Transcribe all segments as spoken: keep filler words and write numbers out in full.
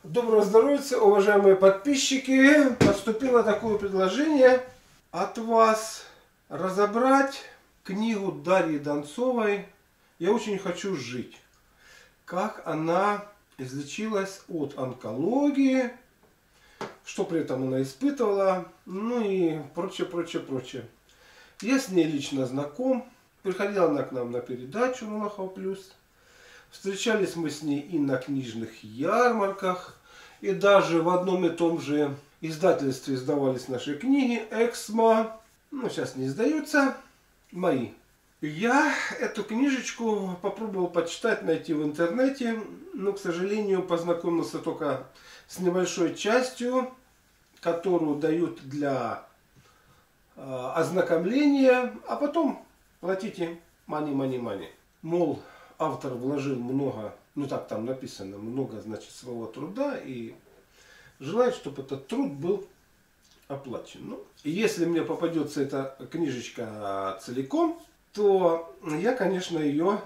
Доброго здоровья, уважаемые подписчики! Поступило такое предложение от вас разобрать книгу Дарьи Донцовой «Я очень хочу жить». Как она излечилась от онкологии, что при этом она испытывала, ну и прочее, прочее, прочее. Я с ней лично знаком. Приходила она к нам на передачу Малахов Плюс. Встречались мы с ней и на книжных ярмарках, и даже в одном и том же издательстве издавались наши книги «Эксмо». Ну, сейчас не издаются, мои. Я эту книжечку попробовал почитать, найти в интернете, но, к сожалению, познакомился только с небольшой частью, которую дают для э, ознакомления, а потом платите money, money, money. Мол, автор вложил много, ну так там написано, много, значит, своего труда и желает, чтобы этот труд был оплачен. Ну, и если мне попадется эта книжечка целиком, то я, конечно, ее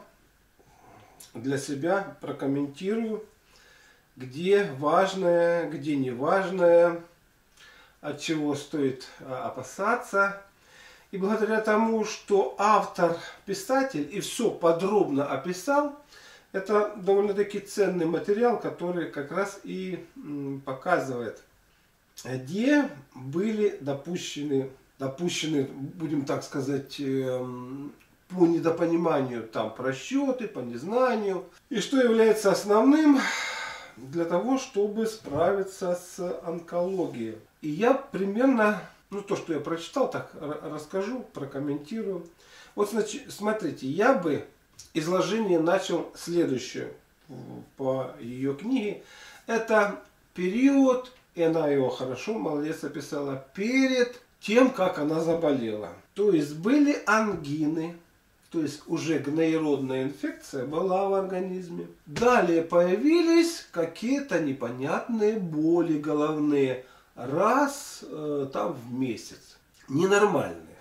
для себя прокомментирую, где важное, где не важное, от чего стоит опасаться. И благодаря тому, что автор, писатель, и все подробно описал, это довольно-таки ценный материал, который как раз и показывает, где были допущены, допущены, будем так сказать, по недопониманию там просчеты, по незнанию, и что является основным для того, чтобы справиться с онкологией. И я примерно... Ну, то, что я прочитал, так расскажу, прокомментирую. Вот, значит, смотрите, я бы изложение начал следующее по ее книге. Это период, и она его хорошо, молодец, описала, перед тем, как она заболела. То есть были ангины, то есть уже гноеродная инфекция была в организме. Далее появились какие-то непонятные боли головные. Раз э, там в месяц. Ненормальные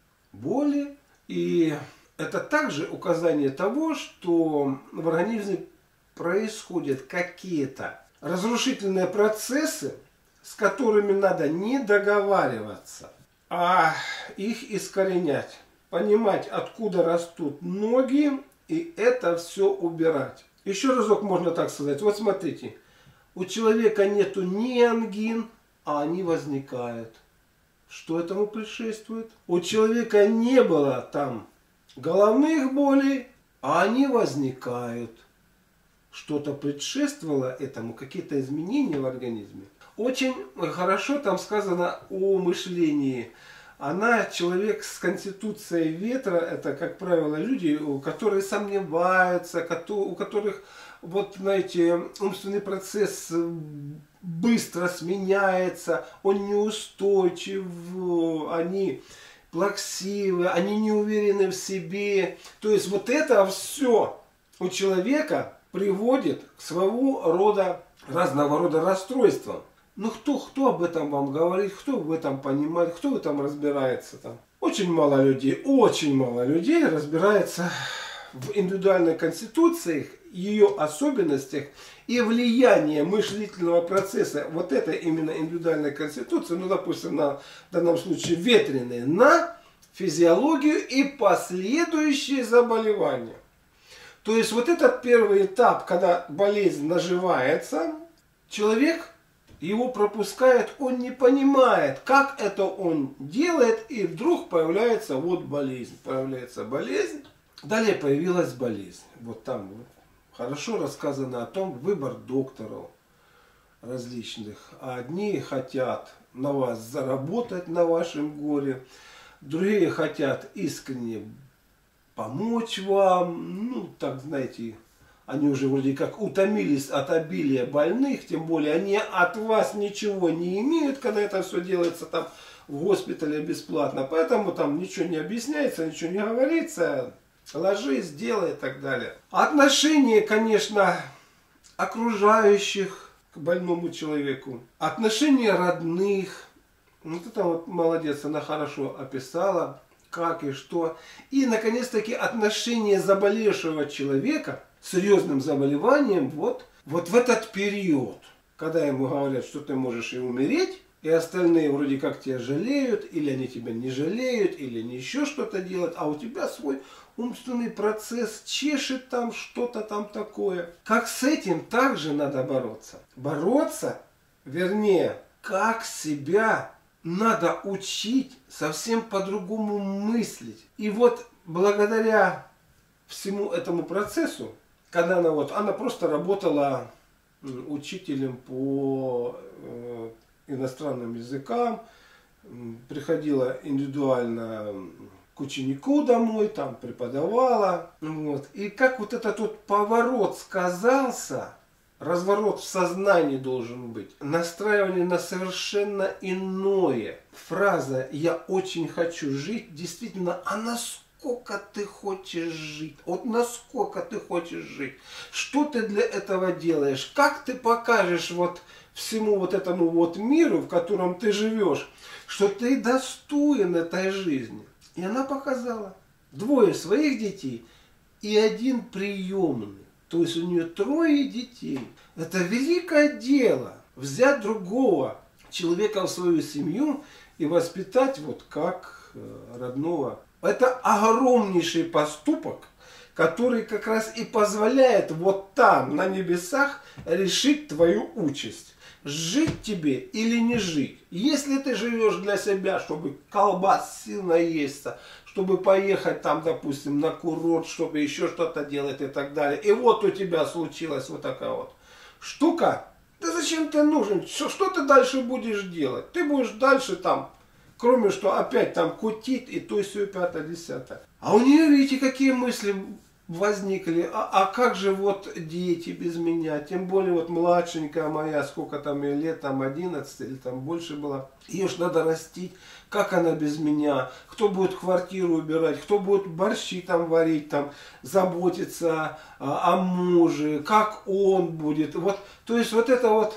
боли. И это также указание того, что в организме происходят какие-то разрушительные процессы, с которыми надо не договариваться, а их искоренять. Понимать, откуда растут ноги, и это все убирать. Еще разок можно так сказать. Вот смотрите, у человека нету ни ангин, а они возникают. Что этому предшествует? У человека не было там головных болей, а они возникают. Что-то предшествовало этому, какие-то изменения в организме. Очень хорошо там сказано о мышлении. Она человек с конституцией ветра, это, как правило, люди, которые сомневаются, у которых, вот, знаете, умственный процесс быстро сменяется, он неустойчив, они плаксивы, они не уверены в себе. То есть вот это все у человека приводит к своего рода, разного рода расстройствам. Ну кто, кто об этом вам говорит, кто в этом понимает, кто в этом разбирается там? Очень мало людей, очень мало людей разбирается в индивидуальной конституции, ее особенностях и влияние мышлительного процесса, вот это именно индивидуальная конституция, ну допустим, на, в данном случае ветреная, на физиологию и последующие заболевания. То есть вот этот первый этап, когда болезнь наживается, человек его пропускает, он не понимает, как это он делает, и вдруг появляется вот болезнь, появляется болезнь, далее появилась болезнь. Вот там вот хорошо рассказано о том, выбор докторов различных. Одни хотят на вас заработать, на вашем горе, другие хотят искренне помочь вам, ну так знаете, они уже вроде как утомились от обилия больных, тем более они от вас ничего не имеют, когда это все делается там в госпитале бесплатно. Поэтому там ничего не объясняется, ничего не говорится. Ложись, делай и так далее. Отношение, конечно, окружающих к больному человеку. Отношение родных. Вот это вот молодец, она хорошо описала, как и что. И, наконец-таки, отношение заболевшего человека с серьезным заболеванием вот, вот в этот период, когда ему говорят, что ты можешь и умереть, и остальные вроде как тебя жалеют, или они тебя не жалеют, или они еще что-то делают, а у тебя свой умственный процесс чешет там что-то там такое. Как с этим также надо бороться. Бороться, вернее, как себя надо учить совсем по-другому мыслить. И вот благодаря всему этому процессу, когда она вот, она просто работала учителем по э, иностранным языкам, приходила индивидуально к ученику домой, там преподавала. Вот. И как вот этот вот поворот сказался, разворот в сознании должен быть, настраивание на совершенно иное. Фраза «я очень хочу жить» действительно, а насколько ты хочешь жить? Вот насколько ты хочешь жить? Что ты для этого делаешь? Как ты покажешь вот всему вот этому вот миру, в котором ты живешь, что ты достоин этой жизни? И она показала. Двое своих детей и один приемный. То есть у нее трое детей. Это великое дело. Взять другого человека в свою семью и воспитать вот как родного. Это огромнейший поступок, который как раз и позволяет вот там, на небесах, решить твою участь. Жить тебе или не жить. Если ты живешь для себя, чтобы колбас сильно наесться, чтобы поехать там, допустим, на курорт, чтобы еще что-то делать и так далее. И вот у тебя случилась вот такая вот штука. Да зачем ты нужен? Что, что ты дальше будешь делать? Ты будешь дальше там, кроме что опять там кутить и то, и все, и пятое, десятое. А у нее, видите, какие мысли возникли. А, а как же вот дети без меня? Тем более вот младшенькая моя, сколько там ей лет, там одиннадцать или там больше было. Ее ж надо растить. Как она без меня? Кто будет квартиру убирать? Кто будет борщи там варить, там, заботиться а, о муже? Как он будет? Вот, то есть вот это вот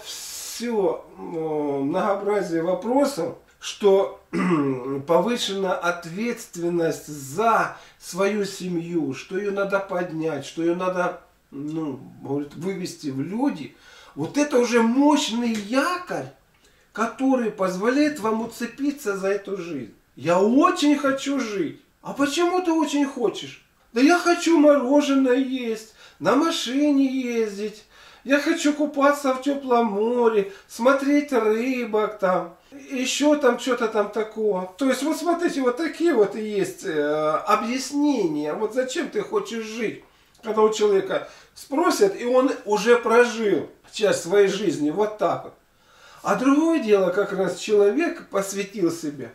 все ну, многообразие вопросов, что повышена ответственность за свою семью, что ее надо поднять, что ее надо, ну, говорит, вывести в люди. Вот это уже мощный якорь, который позволяет вам уцепиться за эту жизнь. Я очень хочу жить. А почему ты очень хочешь? Да я хочу мороженое есть, на машине ездить. Я хочу купаться в теплом море, смотреть рыбок там, еще там что-то там такого. То есть вот смотрите, вот такие вот и есть э, объяснения. Вот зачем ты хочешь жить? Когда у человека спросят, и он уже прожил часть своей жизни вот так вот. А другое дело, как раз человек посвятил себя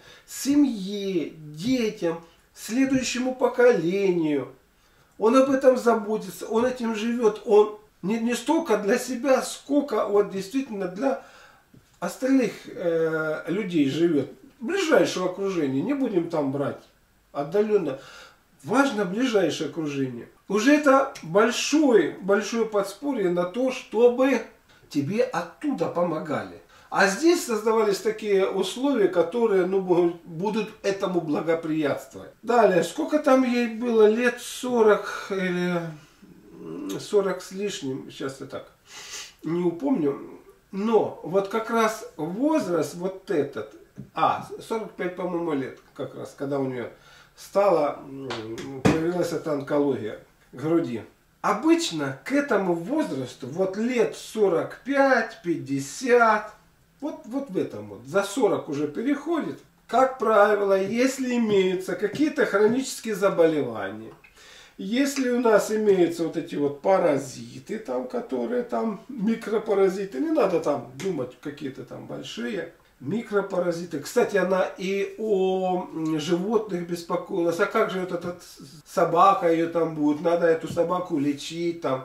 семье, детям, следующему поколению. Он об этом заботится, он этим живет, он не, не столько для себя, сколько вот действительно для остальных э, людей живет. Ближайшего окружения, не будем там брать отдаленно. Важно ближайшее окружение. Уже это большое, большое подспорье на то, чтобы тебе оттуда помогали. А здесь создавались такие условия, которые ну, будут этому благоприятствовать. Далее, сколько там ей было? Лет сорок или сорок с лишним, сейчас я так не упомню. Но вот как раз возраст вот этот, а, сорок пять, по-моему, лет как раз, когда у нее стала, появилась эта онкология груди. Обычно к этому возрасту, вот лет сорок пять, пятьдесят, вот, вот в этом вот, за сорок уже переходит. Как правило, если имеются какие-то хронические заболевания, если у нас имеются вот эти вот паразиты, там, которые там, микропаразиты, не надо там думать какие-то там большие, микропаразиты. Кстати, она и о животных беспокоилась. А как же вот эта собака ее там будет? Надо эту собаку лечить, там,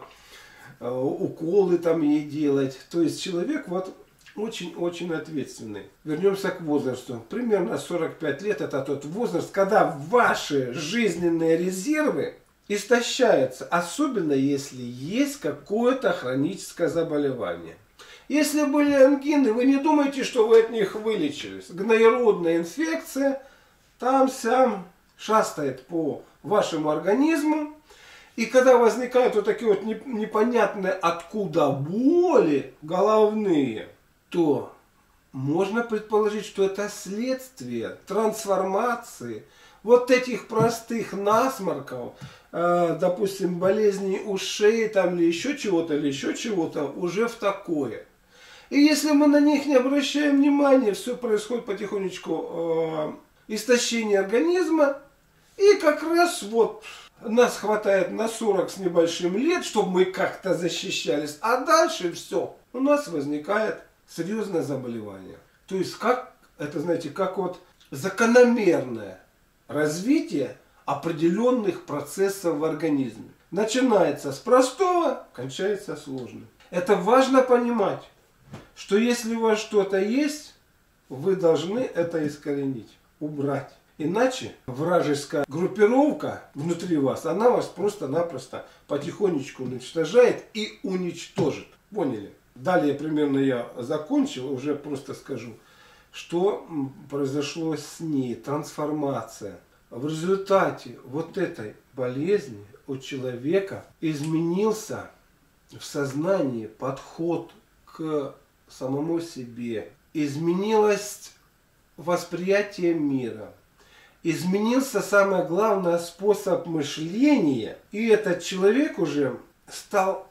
уколы там ей делать. То есть человек вот очень-очень ответственный. Вернемся к возрасту. Примерно сорок пять лет это тот возраст, когда ваши жизненные резервы истощаются. Особенно если есть какое-то хроническое заболевание. Если были ангины, вы не думайте, что вы от них вылечились. Гноеродная инфекция там-сям шастает по вашему организму. И когда возникают вот такие вот непонятные откуда боли головные, то можно предположить, что это следствие трансформации вот этих простых насморков, э, допустим, болезней ушей там, или еще чего-то, или еще чего-то, уже в такое. И если мы на них не обращаем внимания, все происходит потихонечку э, истощение организма, и как раз вот нас хватает на сорок с небольшим лет, чтобы мы как-то защищались, а дальше все, у нас возникает серьезное заболевание. То есть, как это, знаете, как вот закономерное развитие определенных процессов в организме. Начинается с простого, кончается сложным. Это важно понимать, что если у вас что-то есть, вы должны это искоренить, убрать. Иначе вражеская группировка внутри вас, она вас просто-напросто потихонечку уничтожает и уничтожит. Поняли? Далее примерно я закончил, уже просто скажу, что произошло с ней, трансформация. В результате вот этой болезни у человека изменился в сознании подход к самому себе, изменилось восприятие мира, изменился, самое главное, способ мышления, и этот человек уже стал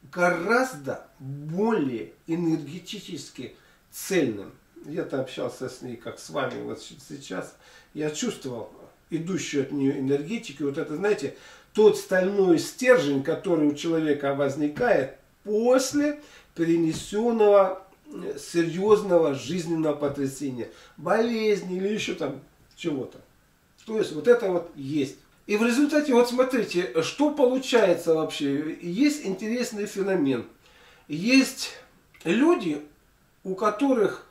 гораздо более энергетически цельным. Я-то общался с ней, как с вами вот сейчас. Я чувствовал идущую от нее энергетику. Вот это, знаете, тот стальной стержень, который у человека возникает после перенесенного серьезного жизненного потрясения. Болезни или еще там чего-то. То есть вот это вот есть. И в результате, вот смотрите, что получается вообще. Есть интересный феномен. Есть люди, у которых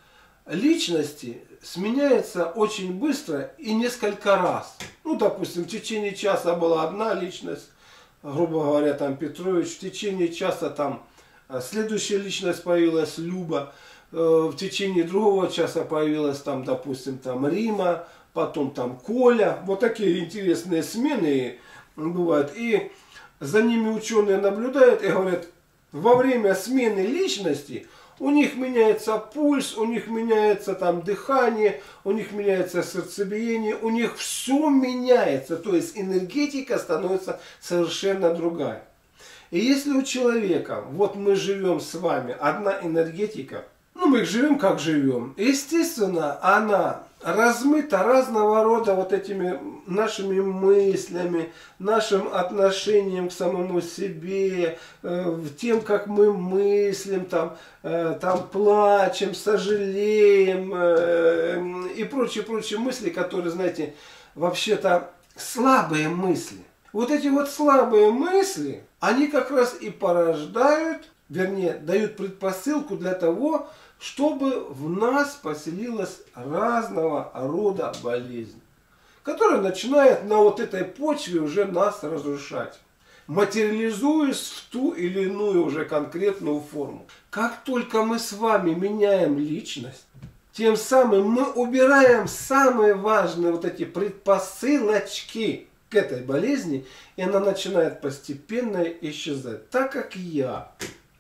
личности сменяются очень быстро и несколько раз. Ну, допустим, в течение часа была одна личность, грубо говоря, там Петрович, в течение часа там следующая личность появилась, Люба, в течение другого часа появилась там, допустим, там Рима, потом там Коля. Вот такие интересные смены бывают. И за ними ученые наблюдают и говорят, во время смены личности у них меняется пульс, у них меняется там дыхание, у них меняется сердцебиение, у них все меняется. То есть энергетика становится совершенно другая. И если у человека, вот мы живем с вами, одна энергетика, ну мы живем как живем, естественно, она размыта разного рода вот этими нашими мыслями, нашим отношением к самому себе, э, тем, как мы мыслим, там, э, там плачем, сожалеем э, и прочие-прочие мысли, которые, знаете, вообще-то слабые мысли. Вот эти вот слабые мысли, они как раз и порождают, вернее, дают предпосылку для того, чтобы в нас поселилась разного рода болезнь, которая начинает на вот этой почве уже нас разрушать, материализуясь в ту или иную уже конкретную форму. Как только мы с вами меняем личность, тем самым мы убираем самые важные вот эти предпосылочки к этой болезни, и она начинает постепенно исчезать. Так как я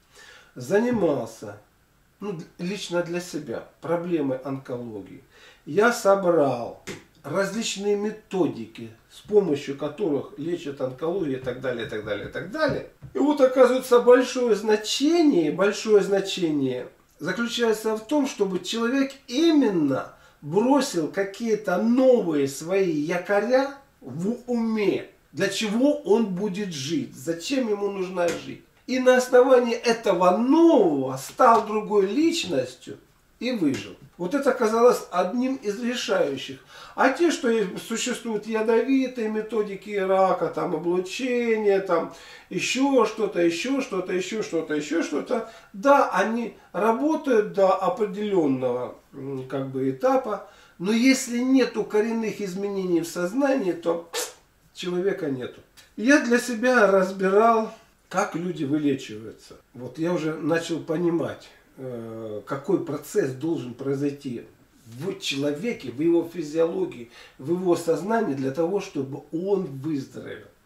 занимался, ну, лично для себя, проблемой онкологии, я собрал различные методики, с помощью которых лечат онкологию и так далее, и так далее, и так далее. И вот оказывается большое значение, большое значение заключается в том, чтобы человек именно бросил какие-то новые свои якоря в уме, для чего он будет жить, зачем ему нужно жить. И на основании этого нового стал другой личностью и выжил. Вот это оказалось одним из решающих. А те, что существуют ядовитые методики рака, там облучение, там еще что-то, еще что-то, еще что-то, еще что-то, да, они работают до определенного как бы этапа, но если нету коренных изменений в сознании, то человека нету. Я для себя разбирал, как люди вылечиваются. Вот я уже начал понимать, какой процесс должен произойти в человеке, в его физиологии, в его сознании, для того, чтобы он выздоровел.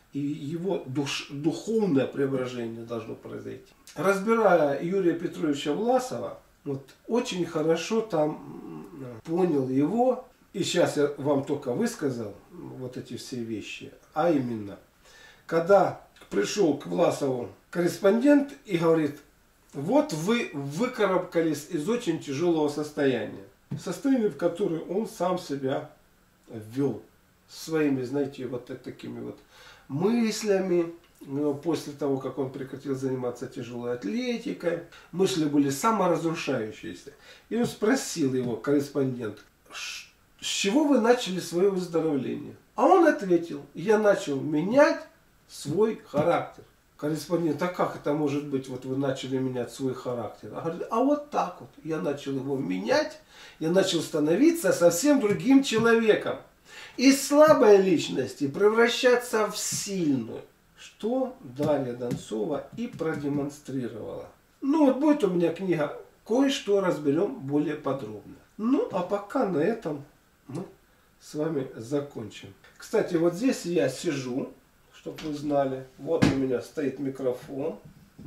и его душ, духовное преображение должно произойти. Разбирая Юрия Петровича Власова, вот очень хорошо там понял его, и сейчас я вам только высказал вот эти все вещи, а именно, когда пришел к Власову корреспондент и говорит: вот вы выкарабкались из очень тяжелого состояния, состояние, в которое он сам себя ввел своими, знаете, вот такими вот мыслями. Но после того, как он прекратил заниматься тяжелой атлетикой, мысли были саморазрушающиеся. И он спросил его, корреспондент: с чего вы начали свое выздоровление? А он ответил: я начал менять свой характер. Корреспондент: а как это может быть, вот вы начали менять свой характер? А, говорит, а вот так вот, я начал его менять, я начал становиться совсем другим человеком. Из слабой личности превращаться в сильную. Что Дарья Донцова и продемонстрировала. Ну вот будет у меня книга, кое-что разберем более подробно. Ну а пока на этом мы с вами закончим. Кстати, вот здесь я сижу, чтобы вы знали. Вот у меня стоит микрофон.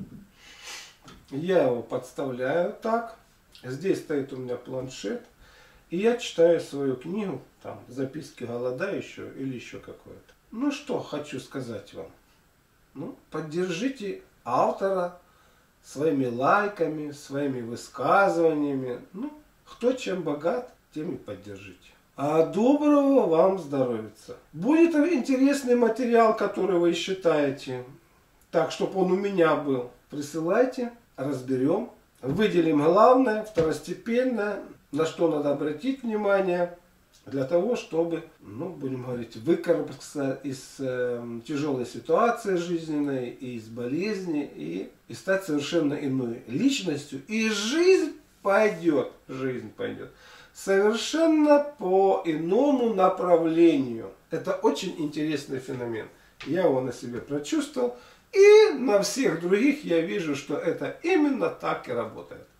Я его подставляю так. Здесь стоит у меня планшет. И я читаю свою книгу, там, записки голодающего или еще какое-то. Ну что хочу сказать вам. Ну, поддержите автора своими лайками, своими высказываниями. Ну, кто чем богат, тем и поддержите. А доброго вам здоровья. Будет интересный материал, который вы считаете, так, чтобы он у меня был. Присылайте, разберем. Выделим главное, второстепенное, на что надо обратить внимание, для того, чтобы, ну, будем говорить, выкарабкаться из э, тяжелой ситуации жизненной, и из болезни, и, и стать совершенно иной личностью. И жизнь пойдет, жизнь пойдет совершенно по иному направлению. Это очень интересный феномен. Я его на себе прочувствовал, и на всех других я вижу, что это именно так и работает.